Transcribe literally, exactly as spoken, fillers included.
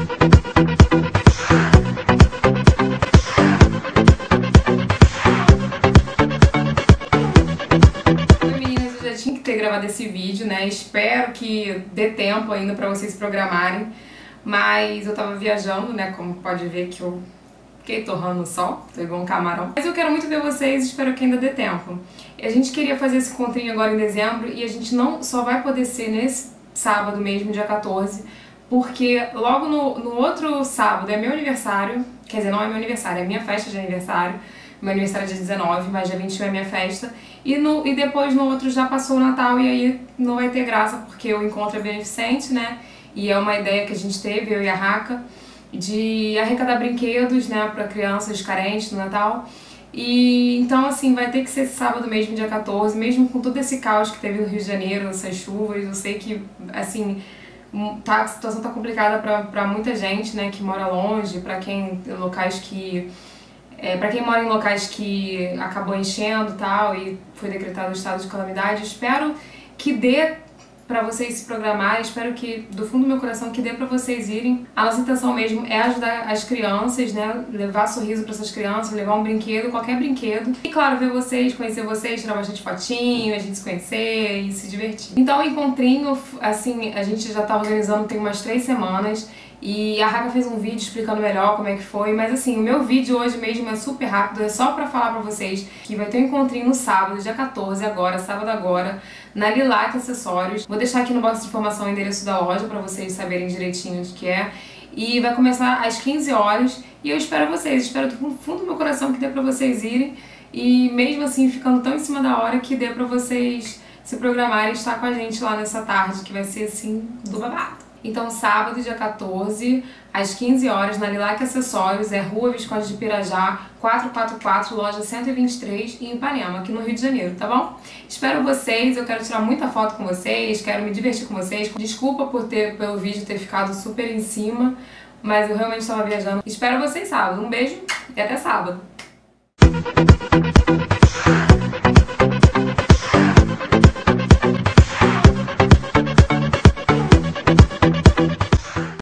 Tinha que ter gravado esse vídeo, né? Espero que dê tempo ainda pra vocês programarem, mas eu tava viajando, né? Como pode ver que eu fiquei torrando no sol, tô igual um camarão. Mas eu quero muito ver vocês, espero que ainda dê tempo. E a gente queria fazer esse encontrinho agora em dezembro e a gente não só vai poder ser nesse sábado mesmo, dia quatorze, porque logo no, no outro sábado é meu aniversário, quer dizer, não é meu aniversário, é minha festa de aniversário. Meu aniversário é dia dezenove, mas dia vinte e um é minha festa. E, no, e depois no outro já passou o Natal e aí não vai ter graça, porque o encontro é beneficente, né? E é uma ideia que a gente teve, eu e a Raca, de arrecadar brinquedos, né, para crianças carentes no Natal. E então, assim, vai ter que ser esse sábado mesmo, dia quatorze, mesmo com todo esse caos que teve no Rio de Janeiro, essas chuvas. Eu sei que, assim, tá, a situação tá complicada pra, pra muita gente, né, que mora longe, pra quem locais que... É, para quem mora em locais que acabou enchendo e tal, e foi decretado o estado de calamidade, espero que dê para vocês se programarem, espero que, do fundo do meu coração, que dê para vocês irem. A nossa intenção mesmo é ajudar as crianças, né, levar sorriso para essas crianças, levar um brinquedo, qualquer brinquedo. E claro, ver vocês, conhecer vocês, tirar bastante fotinho, a gente se conhecer e se divertir. Então o encontrinho, assim, a gente já tá organizando tem umas três semanas. E a Raca fez um vídeo explicando melhor como é que foi, mas assim, o meu vídeo hoje mesmo é super rápido, é só pra falar pra vocês que vai ter um encontrinho no sábado, dia quatorze, agora, sábado agora, na Lilac Acessórios. Vou deixar aqui no box de informação o endereço da loja pra vocês saberem direitinho onde que é. E vai começar às quinze horas e eu espero vocês, espero do fundo do meu coração que dê pra vocês irem. E mesmo assim, ficando tão em cima da hora, que dê pra vocês se programarem e estar com a gente lá nessa tarde, que vai ser assim, do babado. Então, sábado, dia quatorze, às quinze horas, na Lilac Acessórios, é Rua Visconde de Pirajá, quatrocentos e quarenta e quatro, loja cento e vinte e três, em Ipanema, aqui no Rio de Janeiro, tá bom? Espero vocês, eu quero tirar muita foto com vocês, quero me divertir com vocês. Desculpa por ter, pelo vídeo ter ficado super em cima, mas eu realmente estava viajando. Espero vocês sábado. Um beijo e até sábado.